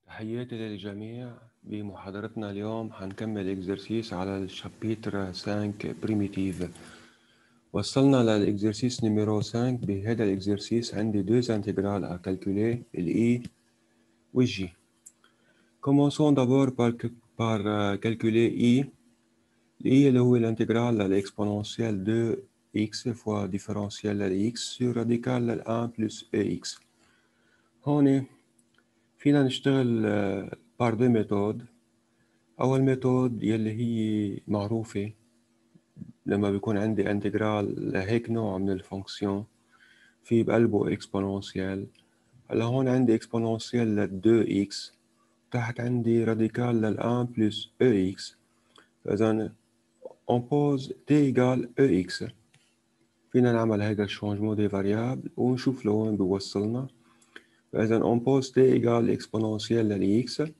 تحياتي للجميع. بمحاضرتنا اليوم حنكمل إكزرسيس على الشابيتر 5 بريميتيف. وصلنا للإكزرسيس نيميرو 5. بهذا الإكزرسيس عندي deux intégrales à calculer, الإي والجي. Commençons d'abord par calculer I. الإي اللي هو الانتجرال للإكسبوننشيال 2x fois ديفرنشيال للx sur راديكال لل1 plus ax. هون فينا نشتغل par deux méthodes. أول ميثود يلي هي معروفة لما بيكون عندي انتجرال لهيك نوع من الفونكسيون في بقلبه اكسبوننشيال. هلا هون عندي اكسبوننشيال لل 2x، تحت عندي راديكال لل 1 بلس اx. فإذا on pose t égale ex. فينا نعمل هيدا الشونجمون دي فاريابل ونشوف لوين بيوصلنا. فإذا on pose t égale اكسبوننشيال لل x.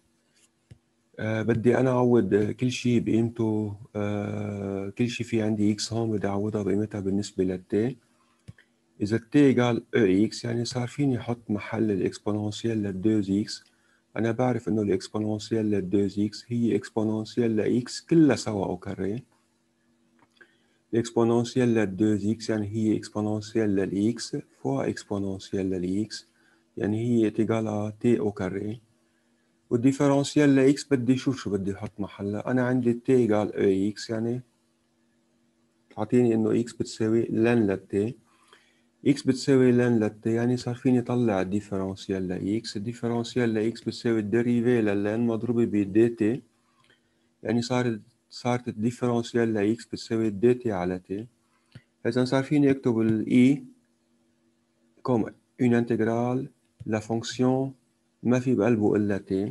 بدي أنا أعوض كل شيء بقيمته. كل شيء في عندي إكس هون بدي أعوضها بقيمتها بالنسبة للتي. إذا التي إيجال أو إكس يعني صار فيني أحط محل الإكسبوننشيال للدوز إكس. أنا بعرف إنه الإكسبوننشيال للدوز إكس هي إكسبوننشيال لإكس كلها سوا أو كاري. الإكسبوننشيال للدوز إكس يعني هي إكسبوننشيال للإكس فوا إكسبوننشيال للإكس، يعني هي تيجال تي أو كاري. والديفرنشيال لإكس بدي شو بدي أحط محلها. أنا عندي تي إيجال أو إكس يعني تعطيني إنه إكس بتساوي لن للتي. إكس بتساوي لن للتي يعني صار فيني طلع الديفرنشيال لإكس. الديفرنشيال لإكس بتساوي الديريفي للن مضروبة بدي تي، يعني صارت الديفرنشيال لإكس بتساوي دي تي على تي. إذا صار فيني أكتب الإي كوم une intégrale لا فونكسيون ما في بقلبه إلا تي.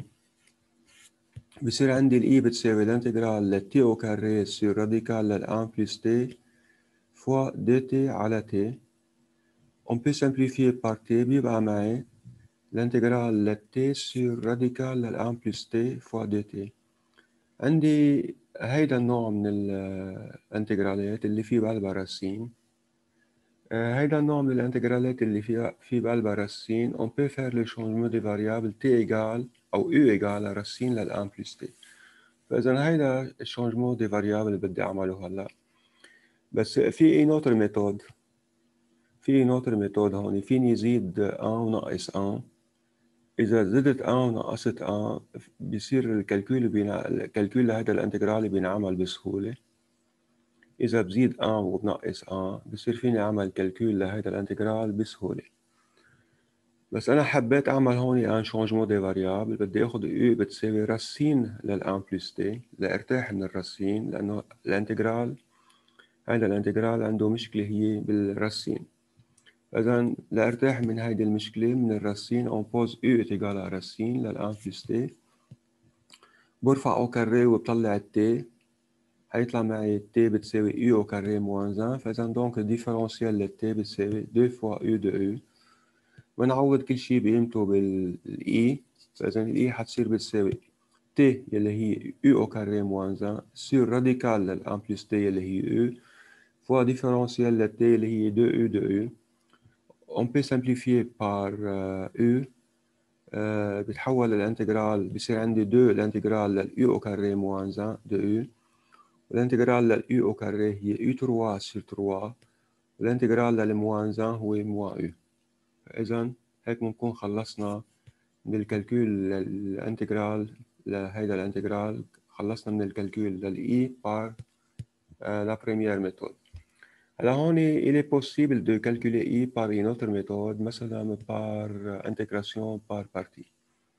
بصير عندي الإي بتساوي الانتجرال لتي أو كاري سور راديكال للأن بلس تي فوا دي تي على تي. On peut simplifier par t بيبقى معي الانتجرال للتي سور راديكال للأن بلس تي فوا دي تي. عندي هيدا النوع من الانتجرالات اللي في بقلبها راسين. هيدا النوع من الانتجرالات اللي في بقلبها راسين on peut faire le changement des variables t égale أو u égale راسين للأن بلس تي. فإذا هيدا الشونجمون دي فاريابل اللي بدي أعمله هلا. بس في نوتر ميثود. هون فيني زيد 1 ونقص 1. إذا زدت 1 ونقصت 1 بيصير الكالكول لهذا الانتجرال بينعمل بسهولة. إذا بزيد 1 وبنقص 1 بصير فيني أعمل كالكول لهذا الانتجرال بسهولة. بس أنا حبيت أعمل هون ان شونجمون دي فاريابل. بدي أخذ U بتساوي راسين للأن بلس تي لأرتاح من الراسين، لأنه هذا الانتجرال عنده مشكلة هي بالراسين. إذا لأرتاح من هيدي المشكلة من الراسين on pose U est égal à راسين للأن بلس تي. برفع أو كاري وبطلع التي، هيطلع معي التي بتساوي U أو كاري موان 1. فإذا دونك الديفرنشيال للتي بتساوي 2 فوا U de U. ونعوض كل شيء بقيمته بالإي. فإذا الإي حتصير بتساوي تي يلي هي U أو كاري موان 1 سور راديكال للأن بلس تي يلي هي U فوا ديفرنشيال للتي يلي هي 2 U de U. On peut simplifier par U. بتحول الانتجرال بصير عندي 2 الانتجرال للU au carré moins 1 de U، والانتجرال للU au carré هي U3 sur 3، والانتجرال للموان 1 هو موان U. إذا هيك بنكون خلصنا من الكالكول للانتجرال لهيدا الانتجرال. خلصنا من الكالكول للإي par la première méthode. هلا هون il est possible de calculer I par une autre méthode، مثلا par intégration par partie.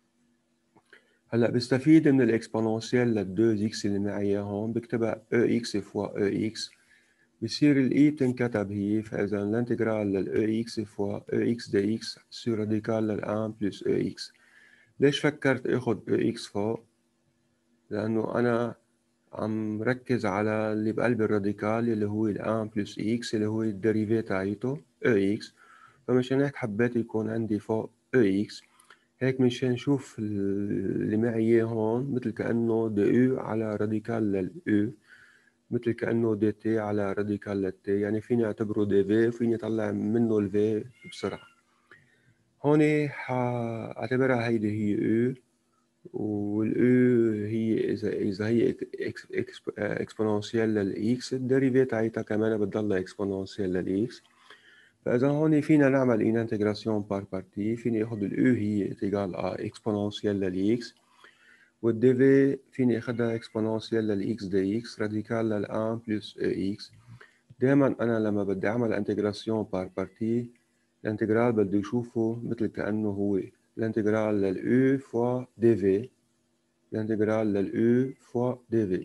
هلا بستفيد من الاكسبوننشيال لل2 اكس اللي معي هون، بكتبها او اكس فوا او اكس، بصير الاي بتنكتب هي. فاذا الانتجرال للاو اكس فوا او اكس دي اكس سور راديكال للان بلس او اكس. ليش فكرت اخذ او اكس فوق؟ لانه انا عم ركز على اللي بقلب الراديكال اللي هو الان بلس اكس اللي هو الديريفي تاعيته او اكس. فمشان هيك حبيت يكون عندي فوق او اكس. هيك منشان نشوف اللي معي اياه هون مثل كأنه دي او على راديكال للأو، مثل كأنه دي تي على راديكال للتي، يعني فيني اعتبره دي في وفيني اطلع منه الفي بسرعة. هون حاعتبرها هيدي هي او والاو هي اذا هي اكسبوننشيال للاكس، الديريفي تاعتها كمان بتضلها اكسبوننشيال للاكس. فاذا هون فينا نعمل ان انتجراسيون بار بارتي، فيني اخذ الاو هي تيجال ا اكسبوننشيال للاكس، والدي في فيني اخذها اكسبوننشيال للاكس دي اكس راديكال لل1 بلس او اكس. دائما انا لما بدي اعمل انتجراسيون بار بارتي، الانتجرال بدي اشوفه مثل كانه هو الانتجرال للاو فوا دي في، الانتجرال للاو فوا دي في.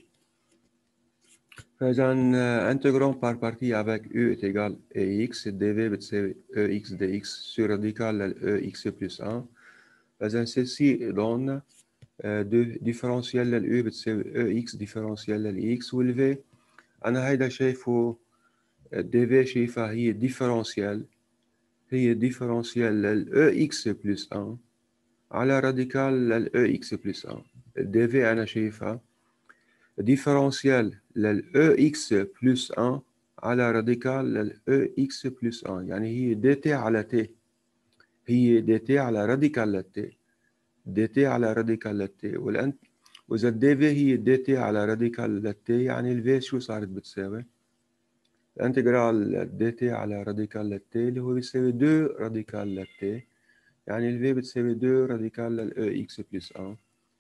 فاذا انتجرون بار بارتي avec u est égal à x، dv بتساوي ex dx sur radical لل ex plus 1. فاذا ceci donne ديفرنشيال لل u بتساوي ex ديفرنشيال لل x، وال v انا هيدا شايفه dv شايفها هي ديفرنشيال، هي ديفرنشيال لل ex plus 1 على راديكال لل ex plus 1. dv انا شايفها ديفرنشيال لل EX بلس 1 على راديكال لل EX بلس 1، يعني هي دي تي على تي، هي دي تي على راديكال للتي، دي تي على راديكال للتي. وإذا الدي في هي دي تي على راديكال للتي، يعني الفي شو صارت بتساوي؟ الانتجرال دي تي على راديكال للتي اللي هو بيساوي 2 راديكال للتي، يعني الفي بتساوي 2 راديكال لل EX بلس 1.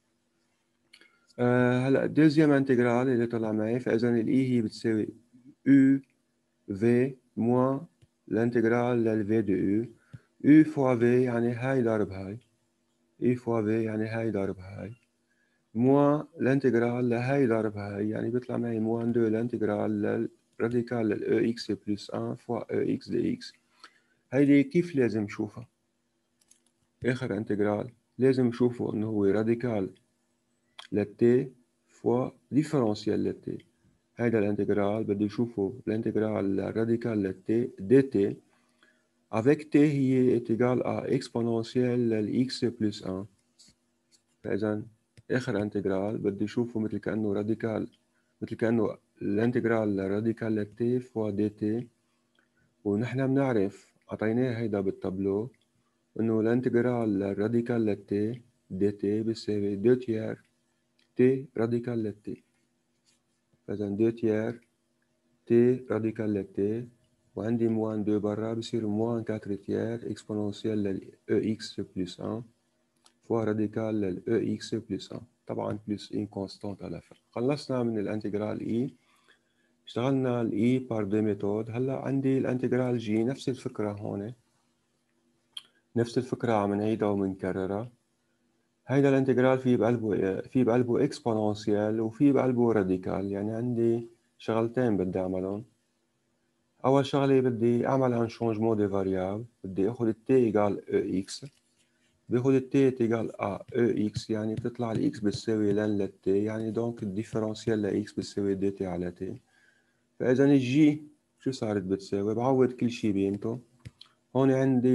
هلا الدوزيام انتجرال اللي طلع معي، فاذا الاي هي بتساوي u في موان الانتجرال للفي دو يو، u فوا في يعني هاي ضرب هاي، e فوا في يعني هاي ضرب هاي، موان الانتجرال لهاي ضرب هاي، يعني بيطلع معي موان 2 الانتجرال للراديكال لل اكس بلس 1 فوا اكس دي اكس. هيدي كيف لازم نشوفها؟ اخر انتجرال لازم نشوفه انه هو راديكال للتي فوا ديفرنشيال للتي. هيدا الانتجرال بدي اشوفه الانتجرال راديكال للتي دي تي avec t هي est égal à exponentielle للx plus 1. فإذا آخر انتجرال بدي اشوفه مثل كأنه راديكال، مثل كأنه الانتجرال راديكال للتي فوا دي تي. ونحن بنعرف عطيناه هيدا بالتابلو انه الانتجرال راديكال للتي دي تي بيساوي 2 تيار تي راديكال للتي. فإذا 2 تيار تي راديكال للتي، وعندي موان 2 برا بصير موان 4 تيار اكسبوننشيال لل اكس بلس 1 فوا راديكال لل اكس بلس 1، طبعا بلس ان كونستانت على فرق. خلصنا من الانتجرال اي، اشتغلنا الاي بار دي ميثود. هلا عندي الانتجرال جي، نفس الفكرة هون، نفس الفكرة عم نعيدها ومنكررها. هيدا الانتجرال في بقلبه اكسبوننشيال وفي بقلبه راديكال، يعني عندي شغلتين بدي اعملهم. أول شغلة بدي أعمل ان شونجمون دي فاريابل، بدي أخذ التي إيجال أو إكس، باخذ التي إيجال أ أو إكس، يعني بتطلع الإكس بتساوي لن للتي، يعني دونك الديفرنشيال لإكس بتساوي دي تي على تي. فإذا الجي شو صارت بتساوي؟ بعوض كل شي بينته. هون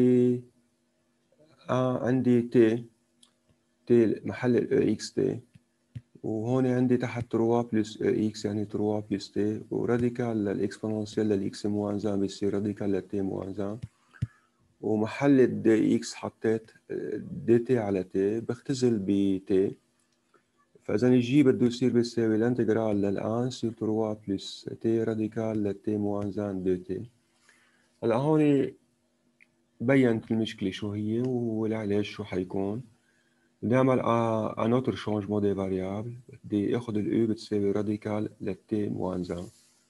عندي تي محل الأو إكس تي، وهون عندي تحت 3 بلس أو إكس يعني 3 بلس تي، وراديكال للإكسبوننشيال للإكس موان زان بيصير راديكال للتي موان زان، ومحل الدي اكس حطيت دي تي على تي، بختزل بتي. فاذا الجي بده يصير بيساوي الانتجرال للان سير 3 بلس تي راديكال لتي موان زان دو تي. هلا هون بينت المشكلة شو هي والعلاج شو حيكون. بدي اعمل ان اوتر شونجمون دي فاريابل، بدي اخذ الاو بتساوي راديكال لتي موان زان،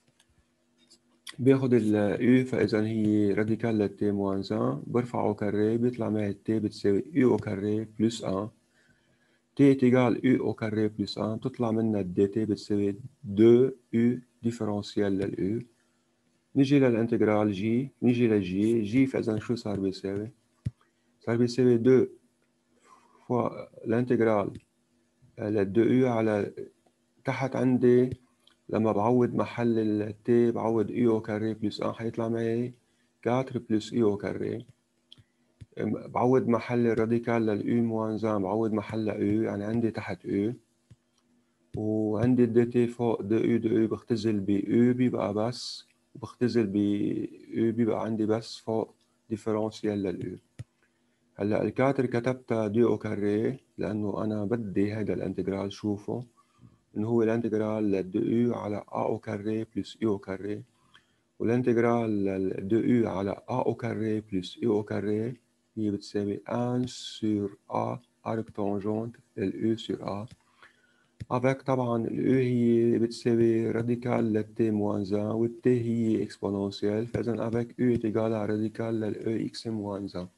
باخد ال U، فإذا هي راديكال للتي موان زان برفعه كاري، بيطلع معي التي بتساوي U أو كاري بلس 1. تي تيجال U أو كاري بلس 1، بتطلع منا الدي تي بتساوي 2 U ديفرنشيال لل U. نيجي للانتجرال جي، نيجي للجي، جي فإذا شو صار بيساوي؟ صار بيساوي 2 فوا الانتجرال لل 2 U على تحت عندي لما بعوض محل التي بعوض اي او كاري بلس 1 حيطلع معي 4 بلس اي او كاري. بعوض محل الراديكال للاي موان زان بعوض محل او، يعني عندي تحت او، وعندي الدي تي فوق دو او بختزل ب او بيبقى بس، وبختزل ب او بيبقى عندي بس فوق ديفرنشيال للاو. هلا الكاتر كتبتها 2 او كاري لانه انا بدي هذا الانتجرال شوفه انه هو الانتجرال ل 2 على ا او كاري بلس اي او كاري، والانتجرال ل 2 على ا او كاري بلس اي او كاري هي بتساوي 1 sur a arc tangente لل e sur a avec طبعا ال e هي بتساوي راديكال لل t moins 1 وال t هي exponentielle، فإذا avec e est égal à راديكال لل e x moins 1.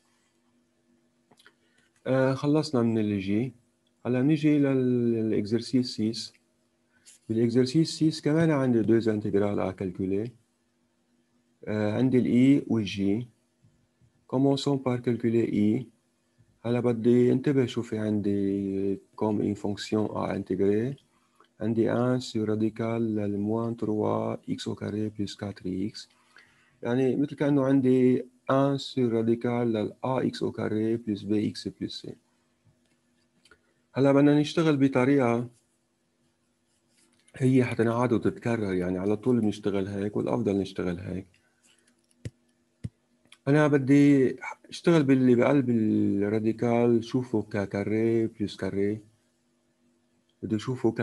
خلصنا من اللي جي. هلا نيجي للإكزرسيس 6. بالإكزرسيس 6 كمان عندي 2 انتجرال à calculer. عندي ال e وال g. Commençons par calculer e. هلا بدي انتبه شو في عندي comme une fonction à intégrer. عندي 1 sur radical لل moins 3 x au carré plus 4x، يعني مثل كأنه عندي 1 sur radical لل ax au carré plus bx plus c. هلا بدنا نشتغل بطريقة هي حتنعاد وتتكرر، يعني على طول بنشتغل هيك والأفضل نشتغل هيك. أنا بدي اشتغل باللي بقلب الراديكال شوفه ككاري بلس كاري، بدي اشوفه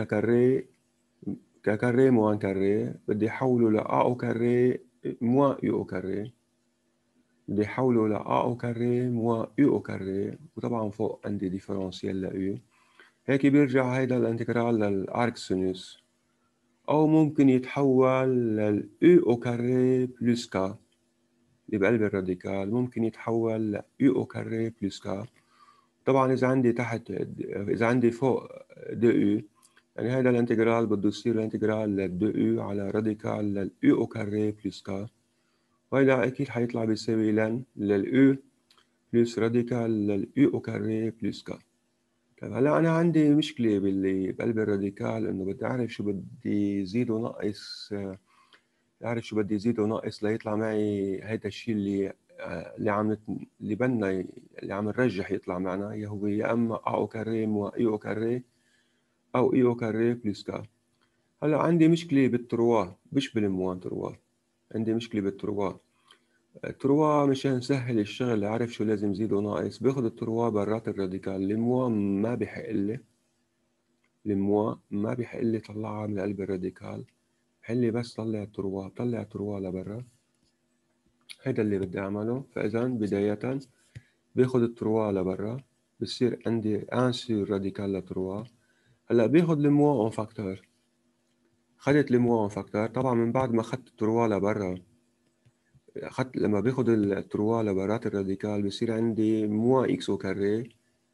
ككاري موان كاري، بدي احوله ل a au carré موان u au carré، بدي احوله ل a au carré موان u au carré، وطبعا فوق عندي ديفرنسيال ل u. هيك بيرجع هيدا الانتجرال للارك سينوس، او ممكن يتحول لل u au carré بلس k اللي بقلب الراديكال، ممكن يتحول ل u au carré بلس k. طبعا اذا عندي تحت، اذا عندي فوق دو u، يعني هذا الانتجرال بده يصير الانتجرال لل 2 u على راديكال لل u au carré بلس k، وهذا اكيد حيطلع بيساوي لن لل u بلس راديكال لل u au carré بلس k. طيب هلا انا عندي مشكله باللي بقلب الراديكال، انه بدي اعرف شو بدي زيد ونقص، اعرف شو بدي زيد ونقص ليطلع معي هيدا الشيء اللي بدنا اللي عم نرجح يطلع معنا، هو يا اما a au carré moins u au carré او e au carré بلس k. هلا عندي مشكلة بالتروا مش بالموان تروا، عندي مشكلة بالتروا. التروا مشان سهل الشغل عارف شو لازم زيد وناقص، باخد التروا برات الراديكال. الموا ما بحق لي، الموا ما بحق لي طلعها من قلب الراديكال، بحق لي بس طلع التروا، طلع التروا لبرا. هيدا اللي بدي اعمله. فاذا بداية باخد التروا لبرا، بصير عندي 1 sur راديكال لتروا. هلا باخد الموا اون فاكتور، خدت الموا اون فاكتور. طبعا من بعد ما اخدت التروا لبرا، لما باخد التروا لبرات الراديكال بصير عندي موان اكس او كاري،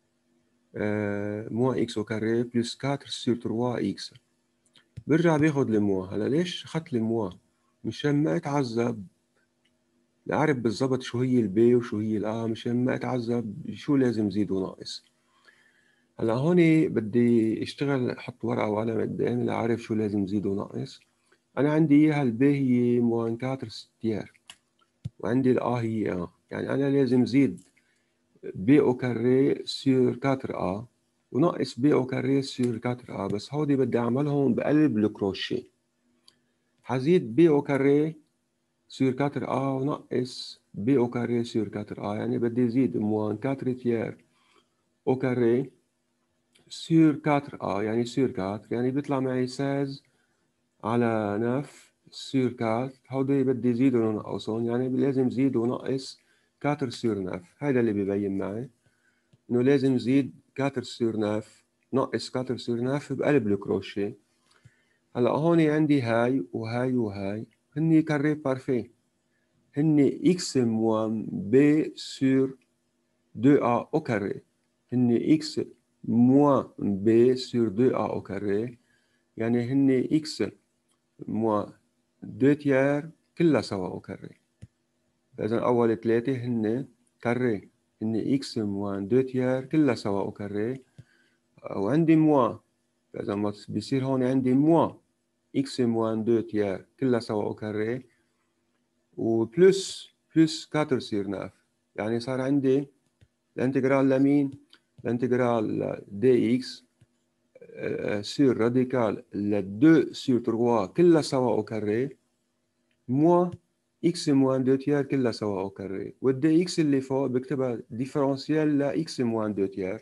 موان اكس او كاري بلس 4 سور 3 اكس. برجع باخد الموا. هلا ليش اخدت الموا؟ مشان ما اتعذب لأعرف بالضبط شو هي البي وشو هي الآ، مشان ما اتعذب شو لازم زيد وناقص. هلا هون بدي اشتغل، احط ورقة وقلم قدامي لأعرف شو لازم زيد وناقص. أنا عندي إياها البي هي موان 4 ستير، وعندي الآ هي آ، يعني أنا لازم زيد بي او كاري سور 4 ا وناقص بي او كاري سور 4 ا، بس هودي بدي اعملهم بقلب الكروشيه. حزيد بي او كاري سور 4 ا وناقص بي او كاري سور 4 ا، يعني بدي زيد موان 4 تيار او كاري سور 4 ا، يعني سور 4، يعني بيطلع معي 16 على 9 سور 4. هودي بدي زيد ونقصهم، يعني لازم زيد ونقص 4 سور 9. هذا اللي ببين معي انه لازم زيد 4 sur 9 ناقص 4 sur 9 بقلب الكروشيه. هلا هون عندي هاي وهاي وهاي هني كاري بارفي، هني x موان b sur 2a au carré، هني x موان b sur 2a au carré، يعني هني x موان 2 تيار كلها سوا او كاري. فإذا أول 3 هن كاري، هن x موان 2 تيار كلها سوا او كاري، وعندي موان. فإذا ما بيصير هون عندي موان x موان 2 تيار كلها سوا او كاري، وبلس 4 سير 9، يعني صار عندي الانتجرال لمين؟ الانتجرال دي اكس سير راديكال ل 2 سير 3 كلها سوا او كاري موان اكس موان 2 تيار كلها سوا او كاري، والدي اكس اللي فوق بكتبها ديفرنسيال لا اكس موان 2 تيار.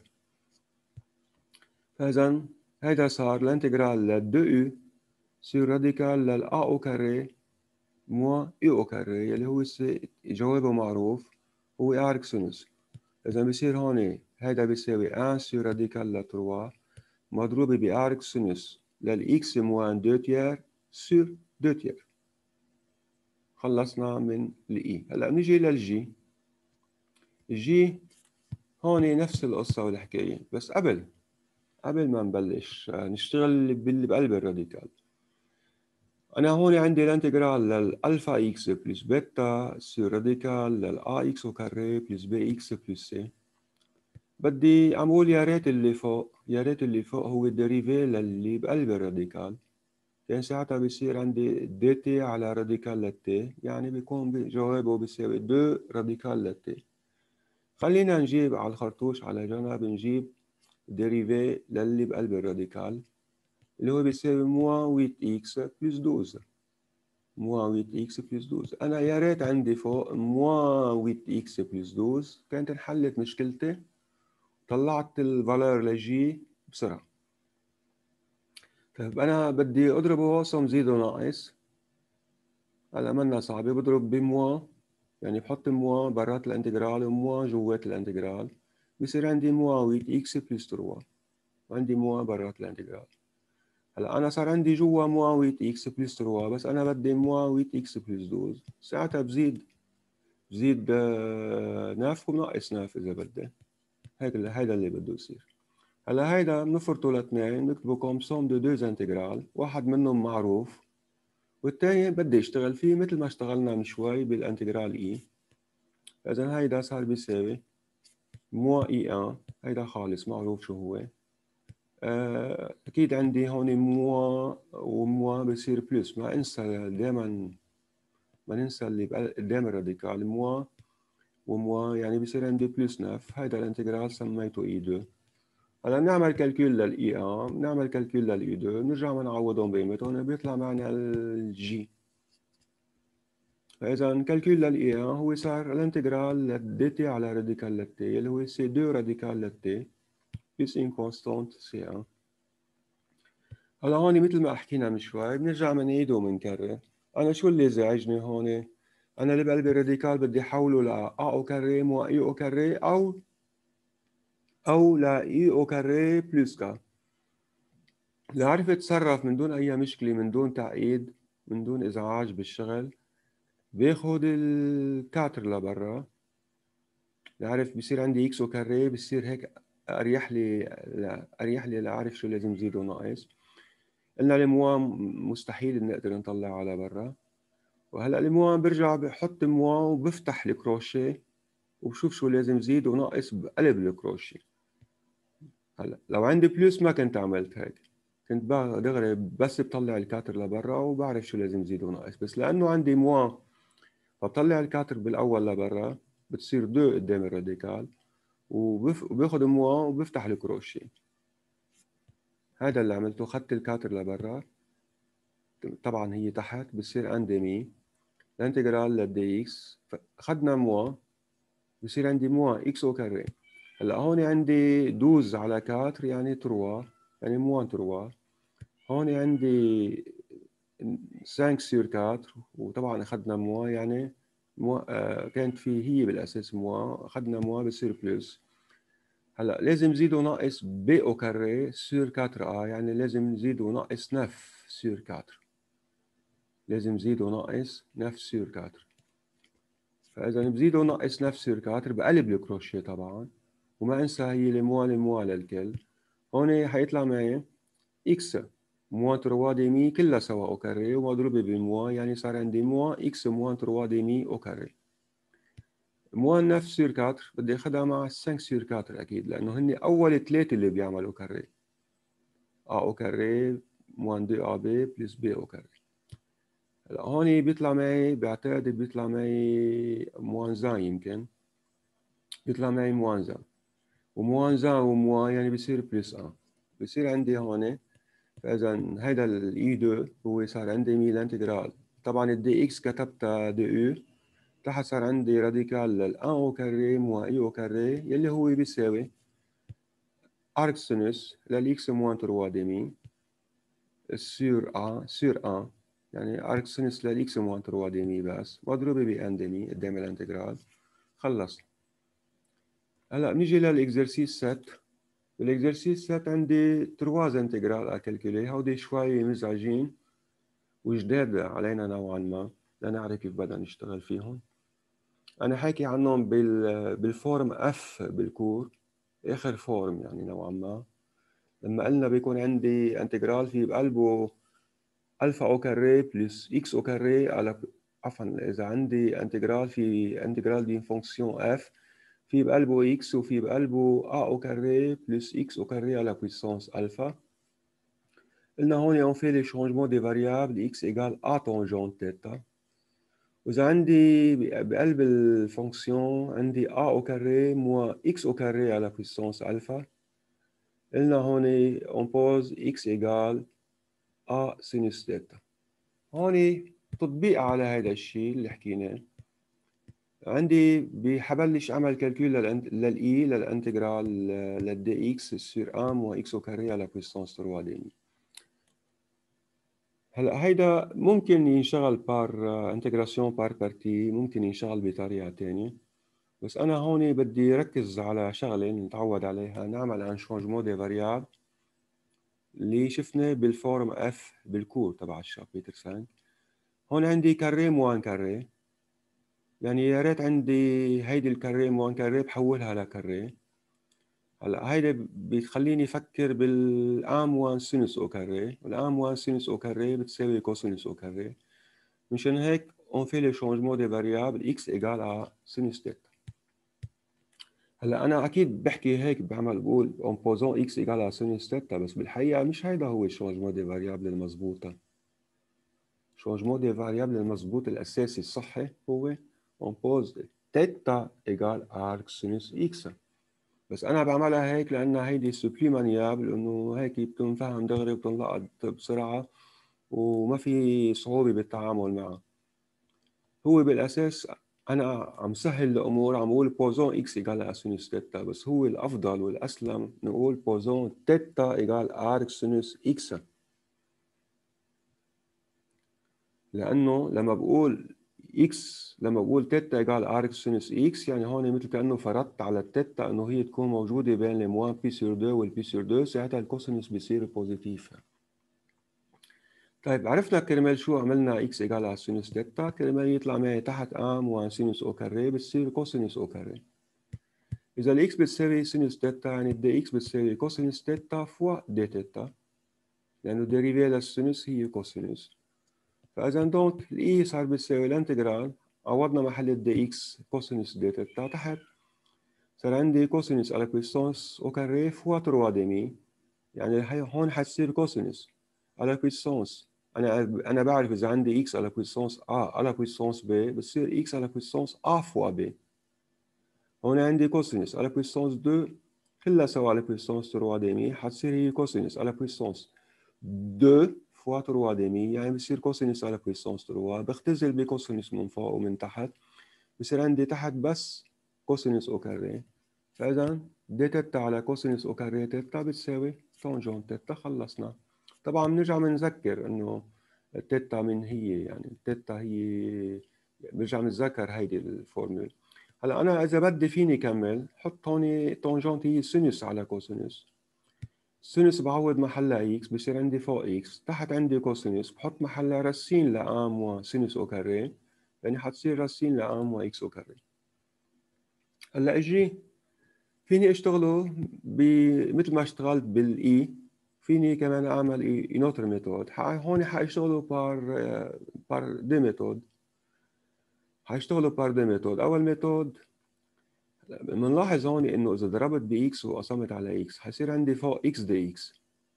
فاذا هيدا صار الانتجرال لل 2 يو سير راديكال لل ا او كاري موان يو او كاري اللي هو جوابه معروف هو ارك سينوس. اذا بصير هون هيدا بيساوي 1 سير راديكال ل 3 مضروبة بارك سينوس للاكس موان 2 تيار سير 2 تيار. خلصنا من الاي. هلا نيجي للجي. الجي هون نفس القصة والحكاية، بس قبل ما نبلش نشتغل باللي بقلب الراديكال. أنا هون عندي الانتجرال للألفا إكس بلس بيتا سير راديكال للأ إكس وكاري بلس بي إكس بلس سي. بدي أقول يا ريت اللي فوق هو الديريفي للي بقلب الراديكال. كان ساعتها بيصير عندي دي تي على راديكال للتي، يعني بيكون جوابه بيساوي 2 راديكال للتي. خلينا نجيب على الخرطوش على جنب، نجيب ديريفي للي بقلب الراديكال اللي هو بيساوي موان 8 اكس بلس 12. موان 8 اكس بلس 12. انا يا ريت عندي فوق موان 8 اكس بلس 12 كانت انحلت مشكلتي، طلعت الفالور لجي بسرعة. طيب انا بدي اضربه وصم زيد وناقص. هلا منا صعبة، بضرب بموان، يعني بحط موان برات الانتجرال وموان جوات الانتجرال، بصير عندي موان 8 اكس بلس 3 وعندي موان برات الانتجرال. هلا انا صار عندي جوا موان 8 اكس بلس 3، بس انا بدي موان 8 اكس بلس 12. ساعتها بزيد ناف وناقص ناف اذا بدي. هيدا اللي بده يصير. هلا هيدا بنفرطه لاثنين، نكتبه كوم سوم دو دوز انتجرال، واحد منهم معروف والتاني بدي اشتغل فيه مثل ما اشتغلنا من شوي بالانتجرال اي. اذا هيدا صار بيساوي موان اي ان، هيدا خالص معروف شو هو. اكيد عندي هون موان وموان بصير بلس، ما انسى دائما، ما ننسى اللي قدام الراديكال موان وموان، يعني بصير عندي بلس ناف. هيدا الانتجرال سميته اي 2. هلا بنعمل كالكول للاي ان، بنعمل كالكول للاي 2، بنرجع بنعوضهم بقيمتهم بيطلع معنا الجي. فاذا كالكول للاي ان هو صار الانتجرال للدي تي على راديكال للتي اللي هو سي 2 راديكال للتي بلس ان كونستانت سي ان. هلا هون مثل ما حكينا من شوي بنرجع بنعيد وبنكرر. انا شو اللي زعجني هون؟ انا اللي بقلب الراديكال بدي احوله ل ا او كاري مو اي او كاري او ل اي او كاري بلس كا. لأعرف اتصرف من دون اي مشكله، من دون تعقيد، من دون ازعاج بالشغل، باخد الكاتر لبرا. لأعرف بصير عندي اكس او كاري، بصير هيك اريح لي لاعرف شو لازم زيد وناقص. قلنا الموان مستحيل نقدر نطلع على برا. وهلا الموان برجع بحط موان وبفتح الكروشيه وبشوف شو لازم زيد وناقص بقلب الكروشيه. هلا لو عندي بلس ما كنت عملت هيك، كنت دغري بس بطلع الكاتر لبرا وبعرف شو لازم زيد وناقص. بس لانه عندي موان فبطلع الكاتر بالاول لبرا، بتصير 2 قدام الراديكال وباخذ موان وبفتح الكروشيه. هذا اللي عملته، اخذت الكاتر لبرا، طبعا هي تحت، بصير عندي مي الانتجرال للدي اكس، اخذنا موان بصير عندي موان اكس او كاري. هلا هون عندي 12 على 4 يعني 3، يعني موان 3. هون عندي 5 سير 4، وطبعا اخذنا موان يعني كانت في هي بالاساس موان، اخذنا موان بصير بلس. هلا لازم نزيد وناقص بي او كاري سير 4 يعني لازم نزيد وناقص نف سير 4، لازم نزيد وناقص نف سير 4. فاذا بزيد وناقص نف سير 4 بقلب الكروشيه طبعا، وما انسى هي الموال للكل. هون حيطلع معي اكس موان 3 دي مي كلها سوا او كاري ومضروبه بموان، يعني صار عندي موان اكس موان 3 دي مي او كاري. موان نفس سير 4 بدي اخذها مع 5 سير 4 اكيد، لانه هن اول ثلاثه اللي بيعملوا كاري. ا او كاري موان 2 ا بي بلس بي او كاري. هلا هون بيطلع معي، بعتقد بيطلع معي موان زان، يمكن بيطلع معي موان زان، وموان زان وموان يعني بصير بلس ان. بصير عندي هون، فاذا هيدا الاي 2 هو صار عندي مي الانتجرال طبعا الدي اكس كتبتها دي يو، تحت صار عندي راديكال لل 1 او كاري موان اي او كاري يلي هو بيساوي ارك سينوس للإكس موان 3 ديمي سور ا سور 1، يعني ارك سينوس للإكس موان 3 ديمي بس مضروبة ب ان ديمي قدام الانتجرال. خلصنا. هلا بنيجي للاكزرسيس 7. بالاكزرسيس 7 عندي 3 انتجرال اكالكولي، هودي شوي مزعجين وجداد علينا نوعا ما لنعرف كيف بدنا نشتغل فيهم. أنا حاكي عنهم بالفورم اف بالكور، آخر فورم يعني نوعا ما. لما قلنا بيكون عندي انتجرال في بقلبه ألفا أو كاري بلس إكس أو كاري على، عفوا إذا عندي انتجرال في انتجرال دي فونكسيون اف في بقلبه إكس وفي بقلبه أ أو كاري بلس إكس أو كاري على بويسانس ألفا. قلنا هون on fait les changements des variables x égale a tangente θ. وإذا عندي بقلب الفونكسيون عندي a au carré moins x au carré à la puissance alpha، قلنا هون on pose x égale a sinus θ. هون تطبيق على هذا الشيء اللي حكيناه، عندي بحبلش أعمل كالكول للإي للانتجرال للدي إكس سور 1 moins x au carré à la puissance 3 ديمي. هلا هيدا ممكن ينشغل بار انتجراسيون بار بارتي، ممكن ينشغل بطريقة تانية، بس أنا هون بدي ركز على شغلة نتعود عليها، نعمل ان شونجمون دي فاريابل اللي شفنا بالفورم اف بالكور تبع الشابتر 5. هون عندي كاري موان كاري، يعني يا ريت عندي هيدي الكاري موان كاري بحولها لكاري. هلا هيدا بتخليني افكر بالام وان سينوس او كاري، والام وان سينوس او كاري بتساوي كوسينوس او كاري. مشان هيك on fait le changement des variables x égale à sinus θ. هلا انا اكيد بحكي هيك بعمل بقول on posant x égale à sinus θ، بس بالحقيقه مش هيدا هو الشونجمون دي فاريابل المضبوطه. الشونجمون دي فاريابل المضبوط الاساسي الصحي هو on pose θ égale arc sinus x. بس انا بعملها هيك لانها هيدي سوبلي مانيابل، انه هيك بتنفهم دغري وبتنلقط بسرعه وما في صعوبه بالتعامل معها. هو بالاساس انا عم سهل الامور، عم بقول بوزون اكس ايجال ا سينوس تيتا، بس هو الافضل والاسلم نقول بوزون تيتا ايجال ارك سينوس اكس. لانه لما بقول اكس، لما بقول تيتا ايجال ارك سينوس اكس، يعني هون مثل كانه فرضت على التيتا انه هي تكون موجوده بين الموان بي سور 2 والبي سور 2، ساعتها الكوسينوس بيصير بوزيتيف. طيب عرفنا كرمال شو عملنا اكس ايجال على سينوس تيتا، كرمال يطلع معي تحت ام وان سينوس او كاري بتصير كوسينوس او كاري. إذا الإكس بتساوي سينوس تيتا يعني الدي إكس بتساوي كوسينوس تيتا فوا دي تيتا، لأنه ديريفي للسينوس هي كوسينوس. فإذا دونك الإي صار بتساوي الانتجرال، عوضنا محل الدي إكس كوسينوس دي تيتا، تحت صار عندي كوسينوس على بويسانس أو كاري فوا 3 ديمي، يعني هون حتصير كوسينوس على بويسانس. أنا بعرف إذا عندي إكس على بويسانس A على بويسانس B بتصير إكس على بويسانس A فوا B. هون عندي كوسينوس على بويسانس 2 كلها سوا على بويسانس 3 ديمي، حتصير هي كوسينوس على بويسانس 2 فوا 3 ديمي، يعني بصير كوسينوس على بويسانس 3. بختزل بكوسينوس من فوق ومن تحت، بصير عندي تحت بس كوسينوس او كاري. فاذا دي تيتا على كوسينوس او كاري تيتا بتساوي تانجون تيتا. خلصنا. طبعا بنرجع بنذكر انه التيتا من هي، يعني التيتا هي بنرجع بنتذكر هيدي الفورمول. هلا انا اذا بدي فيني كمل حط هون تانجنت هي سينوس على كوسينوس. سينوس بعوض محلها اكس بصير عندي فوق اكس، تحت عندي كوسينوس بحط محلها راسين لان موا سينوس او كاري، يعني حتصير راسين لان موا اكس او كاري. هلا اجي فيني اشتغله مثل ما اشتغلت بالاي، فيني كمان اعمل اي نوتر ميثود. هون حاشتغله بار دي ميثود. حاشتغله بار دي ميثود. اول ميثود بنلاحظ هون انه اذا ضربت باكس وقسمت على اكس حيصير عندي فوق اكس دي اكس،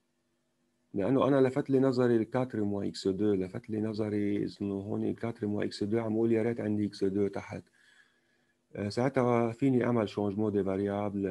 لانه انا لفت لي نظري ال 4 موا اكس 2، لفت لي نظري انه هون 4 موا اكس 2، عم بقول يا ريت عندي اكس 2 تحت. ساعتها فيني اعمل شونجمون دي فاريابل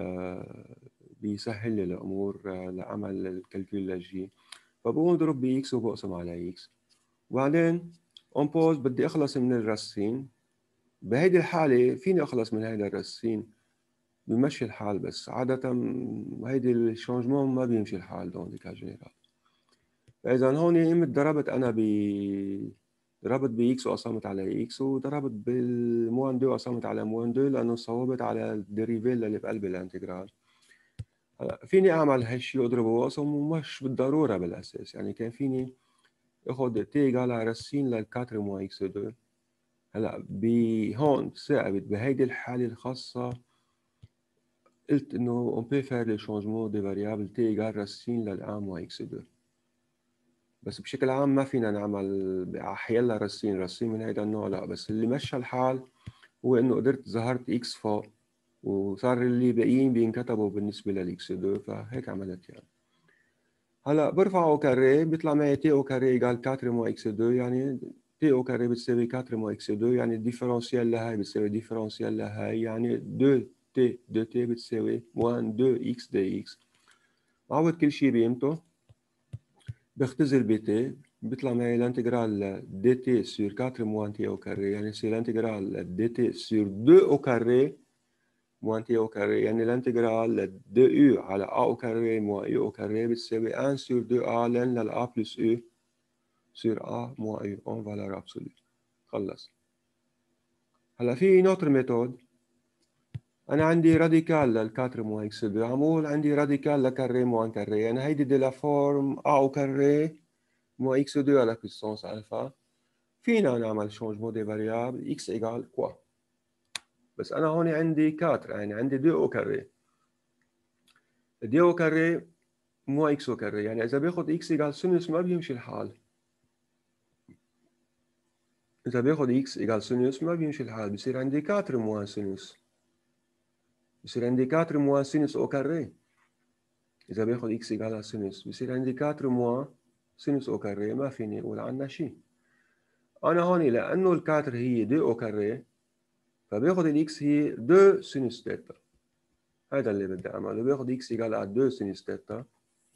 بيسهل لي الامور لعمل الكالكول للجي. فبقوم ضرب باكس وبقسم على اكس، وبعدين اون بوز بدي اخلص من الرصين. بهيدي الحالة فيني اخلص من هيدا الرصين، بمشي الحال، بس عادة هيدي الشانجمون ما بيمشي الحال دون دي كا جينيرال. فإذا هون قمت ضربت أنا ضربت بإكس وقسمت على إكس، وضربت بالموان دو وقسمت على موان دو، لأنه صوبت على الديريفيل اللي بقلب الانتجرال. هلا فيني أعمل هالشي وأضربه وأقسم، ومش بالضرورة بالأساس، يعني كان فيني اخذ تي ايجال على راسين لل 4 موان اكس 2. هلا هون ثابت بهيدي الحالة الخاصة قلت انه اون بي فير لي شونجمون دي فاريابل تي ايجال راسين لل 1 موان اكس 2. بس بشكل عام ما فينا نعمل حيلا راسين من هيدا النوع، لا. بس اللي مشى الحال هو انه قدرت ظهرت اكس فوق، وصار اللي باقيين بينكتبوا بالنسبة للاكس 2، فهيك عملت يعني. هلا برفع او كاري بيطلع معي تي او كاري ايجال 4 مو اكس 2، يعني تي او كاري بتساوي 4 مو اكس 2، يعني الديفرنسيال لهي بتساوي ديفرنسيال لهي، يعني 2 تي بتساوي 1 2 اكس دي اكس. بعوض كل شيء بقيمته، بختزل بتي، بيطلع معي الانتجرال دي تي سور 4 موان تي او كاري، يعني سي الانتجرال دي تي سور 2 او كاري موان تي او كاري، يعني الانتجرال دي يو على ا او كاري موان يو او كاري بتساوي 1 سور 2 ا لن للا بلس يو sur A moins U en valeur absolue. خلص. هلا في نوتر ميثود. أنا عندي راديكال لل 4 موان إكس 2، عمول عندي راديكال لكاري موان كاري، يعني هيدي دي لا فورم A أو كاري موان إكس 2 على puissance ألفا. فينا نعمل شونجمون دي فاريابل إكس إيجال كوا. بس أنا هون عندي 4، يعني عندي 2 أو كاري. 2 أو كاري موان إكس أو كاري، يعني إذا باخد إكس إيجال سينوس ما بيمشي الحال. إذا باخد إكس إيجال سينوس ما بيمشي الحال، بصير عندي 4 موان سينوس. بصير عندي 4 موان سينوس او كاري. إذا باخد إكس إيجال سينوس بصير عندي 4 موان سينوس او كاري، ما فيني أقول عنها شيء. أنا هون لأنه الكاتر هي 2 او كاري، فباخد الإكس هي 2 سينوس تيتا. هذا اللي بدي أعمله، باخد إكس إيجال 2 سينوس تيتا.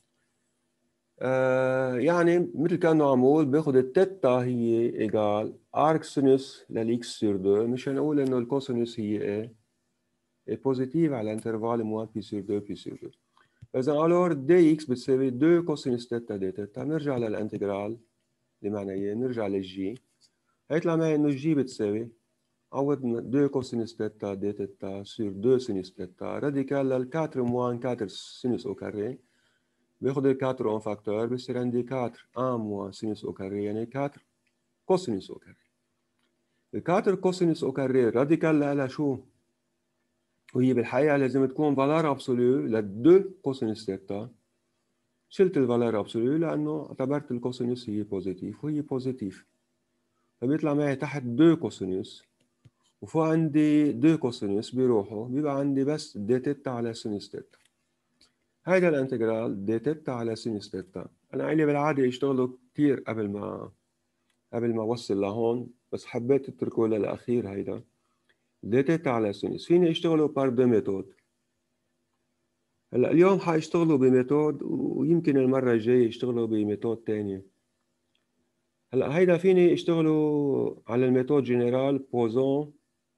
يعني مثل كأنه عمول باخد التيتا هي إيجال أرك سينوس للإكس سور 2، مشان نقول إنه الكوسينوس هي إيه؟ بوزيتيف على انترفال موان بي سور 2 بي سور 2. إذا alors dx بتساوي 2 كوسينوس تيتا دي تيتا، بنرجع للانتجرال اللي معناه نرجع للجي، هيطلع معي إنه الجي بتساوي عوضنا 2 كوسينوس تيتا دي تيتا سور 2 سينوس تيتا راديكال لل 4 موان 4 سينوس أو كاري، باخد ال 4 أون فاكتور بصير عندي 4 1 موان سينوس أو كاري، يعني 4 كوسينوس أو كاري. ال 4 كوسينوس أو كاري راديكال لها شو؟ وهي بالحقيقة لازم تكون فالار أبسوليو لل 2 كوسينوس تيتا. شلت الفالور ابسوليو لانه اعتبرت الكوسينوس هي بوزيتيف، وهي بوزيتيف، فبيطلع معي تحت 2 كوسينوس، وفوق عندي 2 كوسينوس بيروحوا، بيبقى عندي بس دي تيتا على سينوس تيتا. هيدا الانتجرال دي تيتا على سينوس تيتا انا الي بالعاده اشتغله كثير قبل ما اوصل لهون، بس حبيت اتركه للاخير. هيدا دي تيتا على سينوس فيني اشتغله بار دو ميثود. هلا اليوم حاشتغلوا بميثود، ويمكن المره الجايه اشتغلوا بميثود ثانيه. هلا هيدا فيني اشتغلوا على الميثود جينيرال بوزون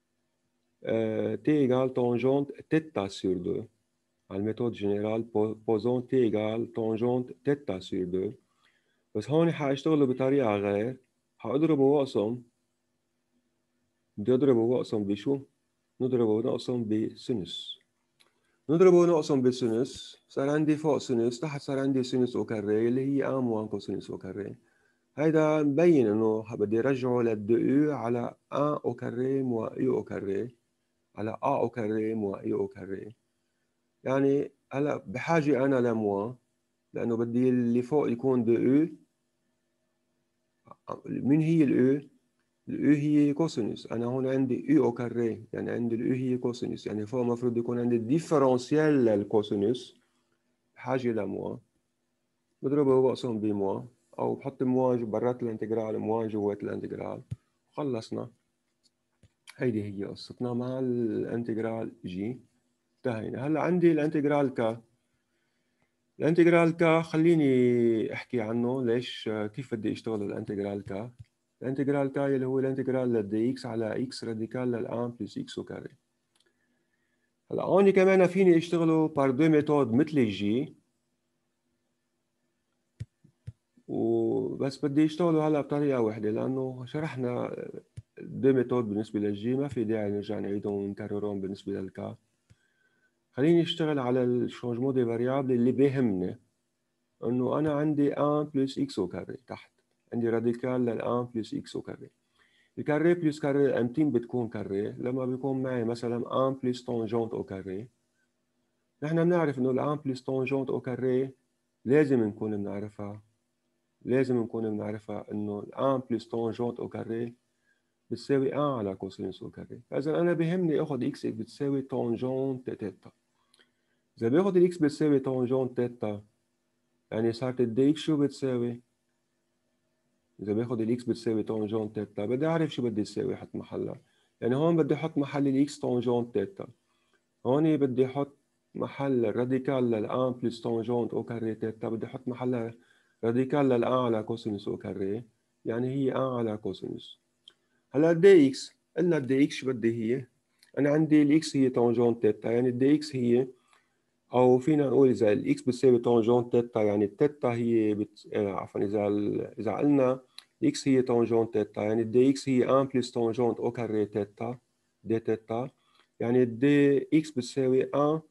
تي ايجال تونجونت تيتا سور 2. على الميثود جينيرال بوزون تي ايجال تونجونت تيتا سور 2. بس هون حاشتغلوا بطريقة غير، حاضربه واقسم. بدي اضربه واقسم بشو؟ نضربه ونقسم بسينوس. نضربه ونقسم بسينوس، صار عندي فوق سينوس، تحت صار عندي سينوس او كاري اللي هي ام 1 كوسينوس او كاري. هيدا مبين انه بدي ارجعه للدو يو على ان او كاري موا يو او كاري على ا او كاري موا يو او كاري. يعني هلا بحاجه انا لموا، لانه بدي اللي فوق يكون دو يو. من هي الاو؟ الاو هي كوسينوس. انا هون عندي يو او كاري، يعني عندي الاو هي كوسينوس، يعني فوق المفروض يكون عندي ديفرنسيال للكوسينوس، بحاجه لموا. بضربه وبقسم بموا، او بحط موا برات الانتجرال موا جوات الانتجرال. خلصنا. هيدي هي قصتنا مع الانتجرال جي. انتهينا. هلا عندي الانتجرال كا. الانتجرال كا خليني احكي عنه ليش، كيف بدي اشتغل الانتجرال كا. الانتجرال تاي اللي هو الانتجرال للدي اكس على اكس راديكال للان بلس اكس وكاري. هلا هون كمان فيني اشتغله بار دو ميثود مثل الجي، وبس بدي اشتغله هلا بطريقه واحده لانه شرحنا دو ميثود بالنسبه للجي، ما في داعي نرجع نعيدهم ونكررهم بالنسبه للكا. خليني اشتغل على الشونجمون دي فاريابل اللي بيهمني، انه انا عندي 1 بلس اكس او كاري تحت، عندي راديكال لل 1 بلس اكس او كاري. الكاري بلس كاري الامتين بتكون كاري لما بيكون معي مثلا 1 بلس تونجونت او كاري. نحن بنعرف انه ال 1 بلس تونجونت او كاري لازم نكون بنعرفها، انه ال 1 بلس تونجونت او كاري بتساوي 1 على كوسينوس او كاري. فاذا انا بهمني اخذ اكس بتساوي تونجونت تيتا. اذا باخذ الاكس بتساوي تونجونت تيتا، يعني صارت الدي اكس شو بتساوي؟ إذا باخد الإكس بتساوي تونجون تيتا، بدي أعرف شو بدي أساوي أحط محلها. يعني هون بدي أحط محل الإكس تونجون تيتا، هون بدي أحط محل الراديكال للآن بلس تونجون أو كاري تيتا، بدي أحط محلها راديكال للآن على كوسينوس أو كاري، يعني هي آن على كوسينوس. هلا الدي إكس، قلنا الدي إكس شو بدي هي؟ أنا عندي الإكس هي تونجون تيتا، يعني الدي إكس هي، أو فينا نقول إذا الإكس بتساوي تونجون تيتا، يعني التيتا هي عفوا إذا قلنا الإكس هي تونجون تيتا، يعني الدي إكس هي 1 بلس تونجون أو كاري تيتا دي تيتا، يعني الدي إكس بتساوي 1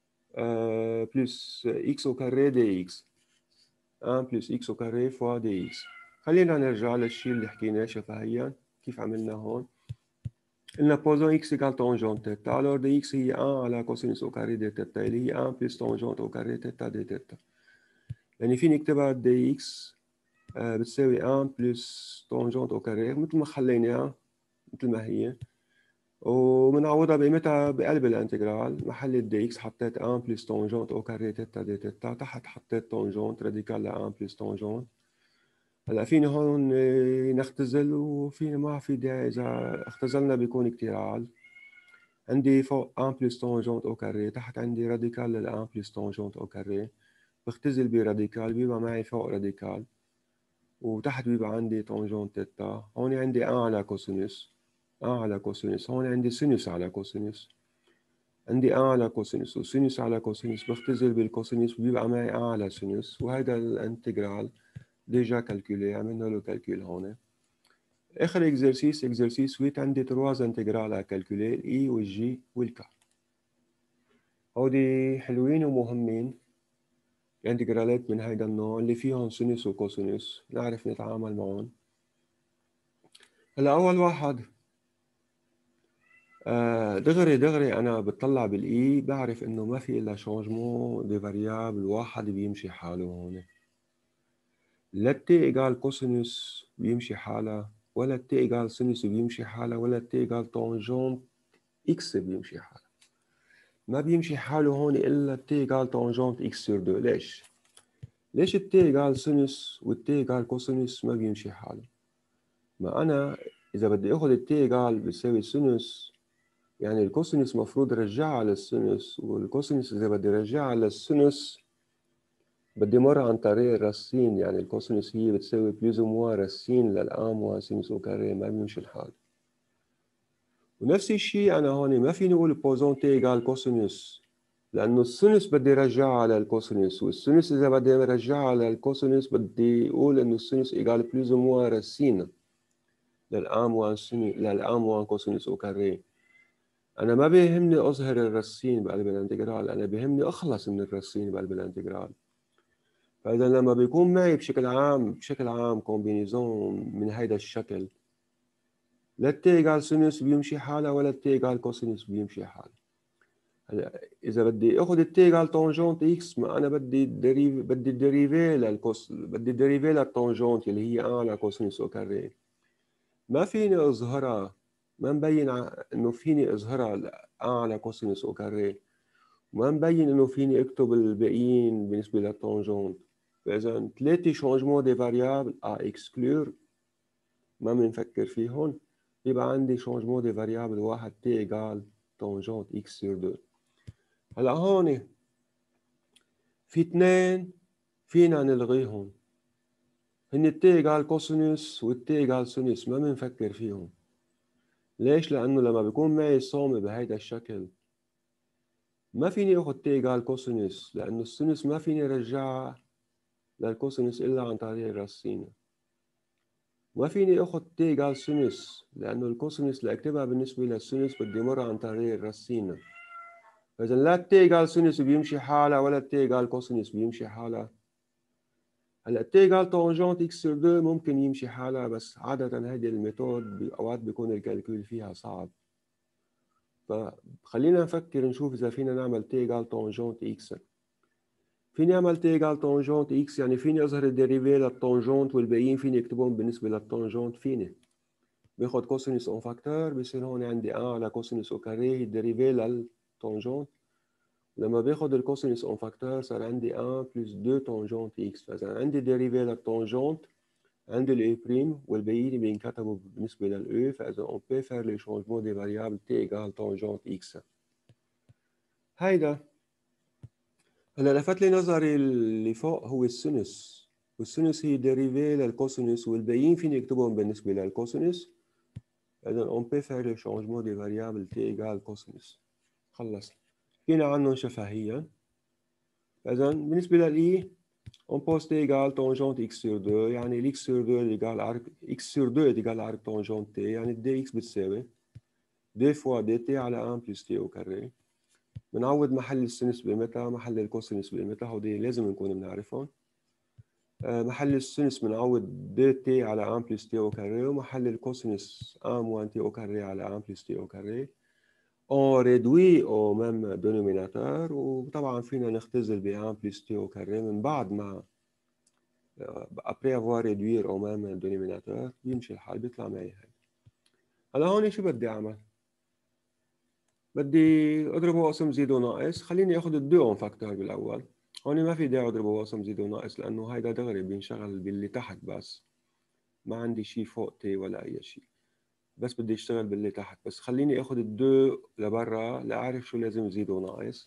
بلس إكس أو كاري دي إكس، 1 بلس إكس أو كاري فوا دي إكس. خلينا نرجع للشيء اللي حكيناه شفهيا كيف عملنا هون. قلنا بوزون إكس إيكال تونجون تيتا، alors دي إكس هي 1 على كوسينوس أو كاري دي تيتا اللي هي 1 بلس تونجون أو كاري تيتا دي تيتا. يعني فيني اكتبها دي إكس بتساوي 1 بلس تونجونت أو كاري مثل ما خليناها مثل ما هي، وبنعوضها بقيمتها بقلب الانتجرال. محل الدي إكس حطيت 1 بلس تونجونت أو كاري تيتا دي تيتا، تحت حطيت تونجونت راديكال ل 1 بلس تونجونت. هلا فيني هون نختزل، وفيني ما في داعي، إذا اختزلنا بيكون كتير عال. عندي فوق 1 بلس تونجونت أو كاري، تحت عندي راديكال لل 1 بلس تونجونت أو كاري، بختزل براديكال بيبقى معي فوق راديكال، وتحت بيبقى عندي تونجون تيتا. هون عندي ان على كوسينوس، هون عندي سينوس على كوسينوس، عندي ان على كوسينوس وسينوس على كوسينوس، بختزل بالكوسينوس بيبقى معي ان على سينوس، وهذا الانتجرال ديجا كالكولي، عملنا له كالكول هون. اخر اكزرسيس 8 عندي 3 انتجرال على كالكولي، الاي والجي والكا. هودي حلوين ومهمين، انتجرالات من هيدا النوع اللي فيهم سينوس وكوسينوس نعرف نتعامل معهم. هلا اول واحد دغري أنا بتطلع بالإي بعرف إنه ما في إلا شونجمون دي فاريابل واحد بيمشي حاله هون. لا تي إيجال كوسينوس بيمشي حالها، ولا تي إيجال سينوس بيمشي حالها، ولا تي إيجال تونجونت إكس بيمشي حالها. ما بيمشي حاله هون إلا تي إيجال تونجونت إكس سور دو. ليش التي إيجال سينوس والتي إيجال كوسينوس ما بيمشي حاله؟ ما أنا إذا بدي آخذ التي إيجال بيساوي سينوس، يعني الكوسينوس مفروض رجعها للسينوس، والكوسينوس إذا بدي رجعها للسينوس بدي مر عن طريق الراسين، يعني الكوسينوس هي بتساوي بلوز موا راسين للآن موا سينوس أو كاري، ما بيمشي الحال. ونفس الشيء أنا هون ما فيني أقول بوزون تي إيجال كوسينوس، لأنه السينوس بدي رجعها للكوسينوس، والسينوس إذا بدي رجعها للكوسينوس بدي أقول إنه السينوس إيجال بلوز موا راسين للآن موا كوسينوس أو كاري. أنا ما بيهمني أظهر الرسين بقلب الانتجرال، أنا بيهمني أخلص من الرسين بقلب الانتجرال. فإذا لما بيكون معي بشكل عام كومبينيزون من هيدا الشكل، لا التي إيجال سينوس بيمشي حالها ولا التي إيجال كوسينوس بيمشي حالها. هلا إذا بدي آخذ التي إيجال تونجونت إكس، ما أنا بدي الديريفي بدي الديريفي للتونجونت اللي هي على كوسينوس أو كاري. ما فيني أظهرها، ما مبين إنه فيني أظهرها على كوسينوس أو كاري، ما مبين انه فيني اكتب الباقيين بالنسبه للتونجونت. فاذا 3 شونجمون دي فاريابل اكسكلور ما بنفكر فيهم، يبقى عندي شونجمون دي فاريابل واحد تي ايجال تونجونت اكس سور 2. هلا هون في 2 فينا نلغيهم، هن التي إيجال كوسينوس والتي إيجال سينوس ما بنفكر فيهم. ليش؟ لأنه لما بيكون معي صومة بهيدا الشكل ما فيني اخذ تي إيجال كوسينوس، لأنه السينوس ما فيني رجعها للكوسينوس إلا عن طريق الراسينا. ما فيني اخذ تي إيجال سينوس، لأنه الكوسينوس لأكتبها بالنسبة للسينوس بدي مر عن طريق الراسينا. فإذا لا التي إيجال سينوس بيمشي حالها ولا التي إيجال كوسينوس بيمشي حالها. هلا التي إيجال تونجونت إكس سور 2 ممكن يمشي حالها، بس عادة هيدي الميثود بأوقات بيكون الكالكول فيها صعب. فخلينا نفكر نشوف إذا فينا نعمل تي إيجال تونجونت إكس. فيني أعمل تي إيجال تونجونت إكس، يعني فيني أظهر الديريفي للتونجونت والباقيين فيني أكتبهم بالنسبة للتونجونت. فيني باخد كوسينوس أون فاكتور، بصير هون عندي 1 على كوسينوس أو كاري الديريفي للتونجونت. لما باخد الكوسينوس أون فاكتور صار عندي 1 بلس 2 تونجونت إكس. فإذا عندي ديريفي للتونجونت عندي الاي بريم والباقيين بينكتبوا بالنسبة للأو. فإذا on peut faire le changement des variables t égale tangente x. هيدا هلا لفت لي نظري اللي فوق هو السينوس، والسينوس هي ديريفي للكوسينوس والباقيين فيني اكتبهم بالنسبة للكوسينوس. إذا on peut faire le changement des variables t égale cosinus. خلص حكينا عنهم شفهيا. إذا بالنسبة للإي on pose t égale tangente x sur 2، يعني x sur 2 égale arc x sur 2 égale arc tangente t، يعني dx بتساوي 2 fois dt على 1 plus t au carré. بنعوض محل السينوس بمتى، محل الكوسينوس بمتى، هودي لازم نكون بنعرفهم. محل السينوس بنعوض دي تي على 1 بلس تي او كاري، ومحل الكوسينوس 1 موان تي او كاري على 1 بلس تي او كاري. on réduit au même dénominateur، وطبعا فينا نختزل ب 1 بلس تي او كاري من بعد ما après avoir réduit au même dénominateur بيمشي الحال بيطلع معي هيك. هلا هون شو بدي اعمل؟ بدي اضربه واقسم زيد وناقص. خليني اخذ الدو اون فاكتور بالاول. هون ما في داعي اضربه واقسم زيد وناقص، لانه هيدا دغري بينشغل باللي تحت بس، ما عندي شيء فوق تي ولا اي شيء، بس بدي اشتغل باللي تحت. بس خليني اخذ الدو لبرا لاعرف شو لازم زيد وناقص.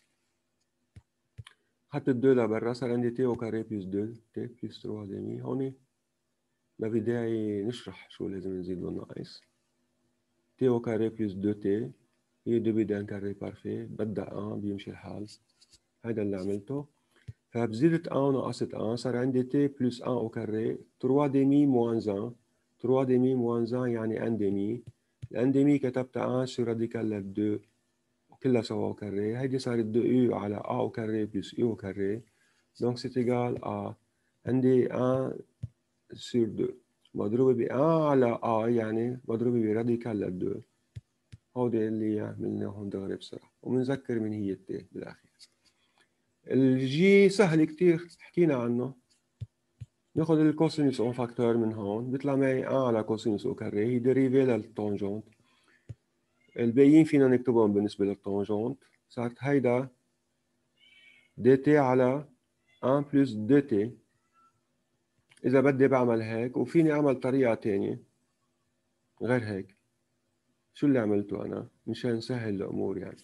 اخذت الدو لبرا صار عندي تي او كاري بلس 2 تي بلس 3 ديمي. هون ما في داعي نشرح شو لازم نزيد وناقص. تي او كاري بلس 2 تي هي دو بيدان كاري بارفي، بدأ بيمشي الحال. هذا اللي عملته. فبزيدت 1 ونقصت 1 صار عندي تي بلس 1 او كاري 3 ديمي موان 1. 3 ديمي موان 1 يعني 1 ديمي. الان ديمي كتبتها 1 sur راديكال لل 2 كلها سوا او كاري. هيدي صارت 2 يو على ا او كاري بلس يو او كاري، دونك سي ايغال ا. عندي 1 sur 2 مضروبة ب 1 على ا، يعني مضروبة براديكال لل 2. هودي اللي عملناهم دغري بسرعة، وبنذكر من هي التي بالاخير. الجي سهل كتير حكينا عنه. ناخذ الكوسينوس اون فاكتور من هون بيطلع معي 1 على كوسينوس او كاري، هي ديريفي للتونجونت. الباقيين فينا نكتبهم بالنسبة للتونجونت. صارت هيدا دي تي على 1 بلس دي تي. إذا بدي بعمل هيك، وفيني أعمل طريقة تانية غير هيك. شو اللي عملته أنا مشان سهل الأمور يعني.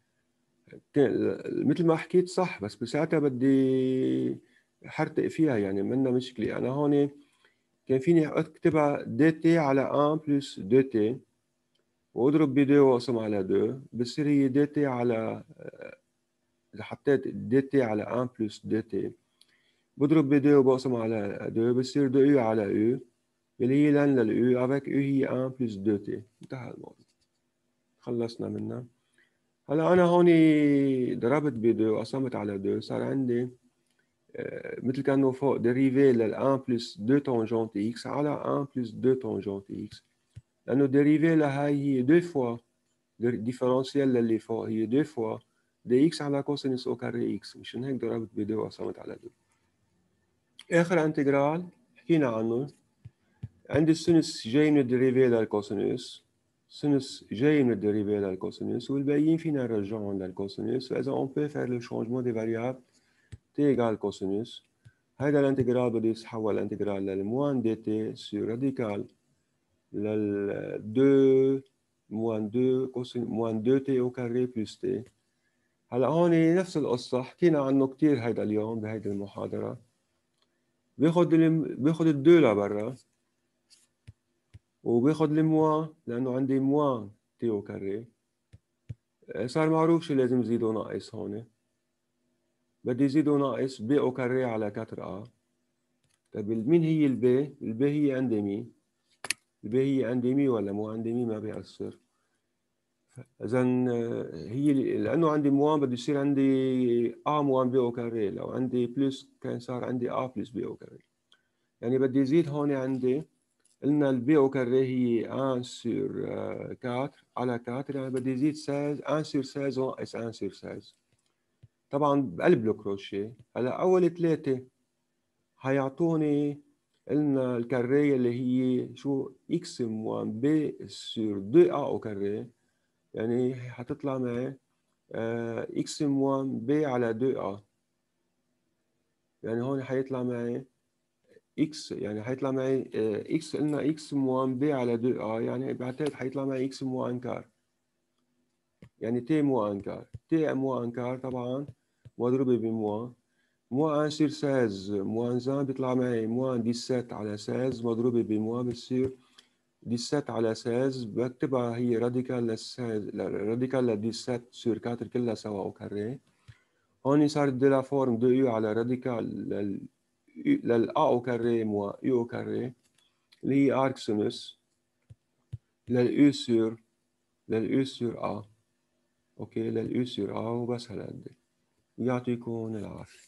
مثل ما حكيت صح، بس بساعتها بدي حرتق فيها، يعني منا مشكلة. أنا هون كان فيني أكتبها دي تي على 1 بلس دي تي، واضرب ب 2 واقسم على 2، بصير هي دي تي على، إذا حطيت دي تي على 1 بلس دي تي بضرب ب 2 وبقسم على 2، بصير 2 يو على يو اللي هي لن لليو افيك يو هي 1 بلس 2 تي. انتهى الموضوع، خلصنا منها. هلا أنا هون ضربت ب 2 وقسمت على 2، صار عندي مثل كأنه فوق ديريفي لل 1 بلس 2 تونجونت إكس على 1 بلس 2 تونجونت إكس، لأنه ديريفي لهاي هي 2 فوا ديفرنسيال للي فوق هي 2 فوا دي إكس على كوسينوس أو كاري إكس. مشان هيك ضربت ب 2 وقسمت على 2. آخر انتجرال حكينا عنه. عندي السينوس جاي من الديريفي للكوسينوس، سينوس جاي من الديريفي للكوسينوس، والباقيين فينا نرجعهم للكوسينوس. فإذا on peut faire le changement des variables t égale كوسينوس، هيدا الانتجرال بده يتحول لانتجرال للموان دي تي سور راديكال لل 2 موان 2 كوسين موان 2 تي او كاري بلس تي. هلا هون نفس القصة حكينا عنه كتير هيدا اليوم بهيدي المحاضرة. بياخد الدو لبرا، وبياخد الموا لأنه عندي موا تي او كاري. صار معروف شو لازم زيد وناقص هون. بدي زيد وناقص بي او كاري على 4 ا. طيب مين هي البي؟ البي هي عندي مي. البي هي عندي مي ولا مو عندي مي؟ ما بيأثر. إذا هي لأنه عندي موان بده يصير عندي ا موان بي او كاري. لو عندي بلس كان صار عندي ا بلس بي او كاري. يعني بدي زيد هون عندي، قلنا البي او كاري هي 1 سور 4 على 4، يعني بدي زيد 16 1 سور 16 ناقص 1 سور 16. طبعا بقلب الكروشيه. هلا اول 3 حيعطوني، قلنا الكاريه اللي هي شو اكس موان بي سور 2 ا او كاري، يعني حتطلع معي اكس موان بي على 2 ا. يعني هون حيطلع معي اكس، يعني حيطلع معي اكس، قلنا اكس موان بي على 2 ا، يعني بعتقد حيطلع معي اكس مو انكار، يعني تي مو انكار. تي مو انكار طبعا مضروبه بموا. موان سير 16 موان زان بيطلع معي موان 17 على 16 مضروبه بموا، بتصير 17 على 16. بكتبها هي راديكال راديكال ل 17 سور 4 كلها سوا او كاري. هون صارت دي لا فورم دو يو على راديكال للأ أو كاري موا يو أو كاري اللي هي ارك سينوس للأو سور أ. أوكي، للأو سور أ. وبس هالقد. يعطيكم العافية.